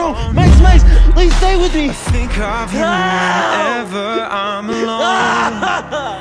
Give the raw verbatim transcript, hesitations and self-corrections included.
no! Max, Max! Please stay with me! I think of you whenever I'm alone.